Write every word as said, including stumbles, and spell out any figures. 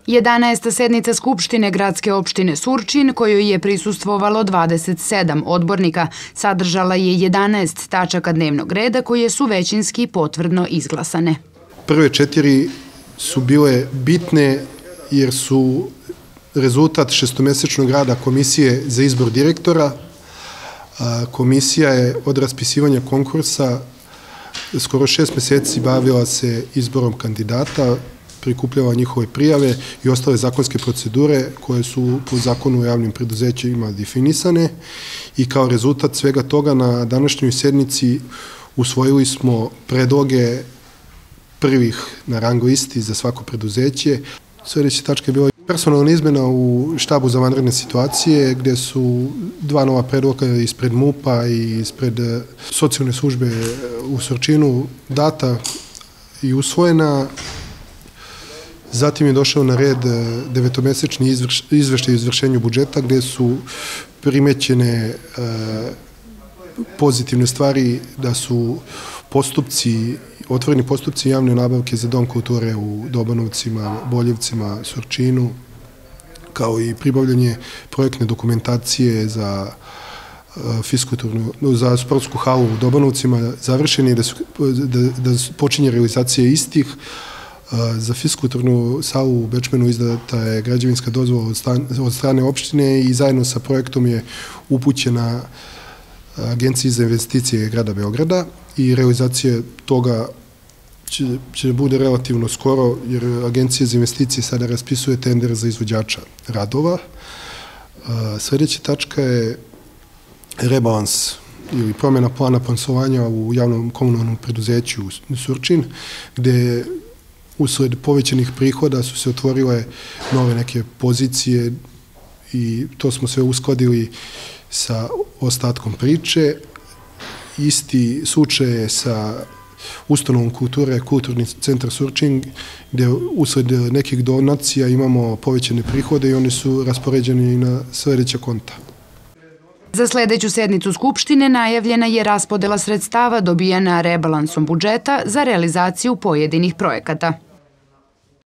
jedanaesta sednica Skupštine gradske opštine Surčin, kojoj je prisustvovalo dvadeset sedam odbornika, sadržala je jedanaest tačaka dnevnog reda koje su većinski potvrdno izglasane. Prve četiri su bile bitne jer su rezultat šestomesečnog rada Komisije za izbor direktora. Komisija je od raspisivanja konkursa skoro šest meseci bavila se izborom kandidata, prikupljala njihove prijave i ostale zakonske procedure koje su po zakonu o javnim preduzećima definisane i kao rezultat svega toga na današnjoj sednici usvojili smo predloge prvih na rang listi za svako preduzeće. Sljedeća tačka je bila personalna izmena u štabu za vanredne situacije, gde su dva nova predloga ispred MUP-a i ispred socijalne službe u Surčinu data i usvojena. Zatim je došao na red devetomesečni izveštaj o izvršenju budžeta, gde su primećene pozitivne stvari da su postupci, otvoreni postupci javne nabavke za Dom kulture u Dobanovcima, Boljevcima, Surčinu, kao i pribavljanje projektne dokumentacije za fiskulturnu, za sportsku halu u Dobanovcima završeni, da, su, da, da počinje realizacija istih. Za fiskulturnu salu u Bečmenu izdata je građevinska dozvola od, stan, od strane opštine i zajedno sa projektom je upućena Agenciji za investicije grada Beograda i realizacija toga će, će bude relativno skoro, jer Agencija za investicije sada raspisuje tender za izvođača radova. Sljedeća tačka je rebalans ili promjena plana poslovanja u javnom komunalnom preduzeću Surčin, gde usled povećanih prihoda su se otvorile nove neke pozicije i to smo sve uskladili sa ostatkom priče. Isti slučaj je sa ustanovom kulture, Kulturni centar Surčin, gde usled nekih donacija imamo povećane prihode i oni su raspoređeni na sljedeća konta. Za sljedeću sednicu Skupštine najavljena je raspodela sredstava dobijena rebalansom budžeta za realizaciju pojedinih projekata.